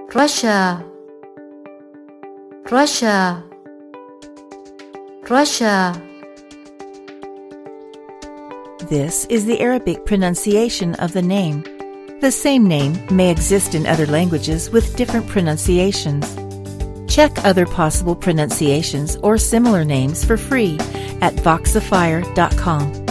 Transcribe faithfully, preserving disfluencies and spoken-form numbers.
Rasha, Rasha, Rasha. This is the Arabic pronunciation of the name. The same name may exist in other languages with different pronunciations. Check other possible pronunciations or similar names for free at voxifier dot com.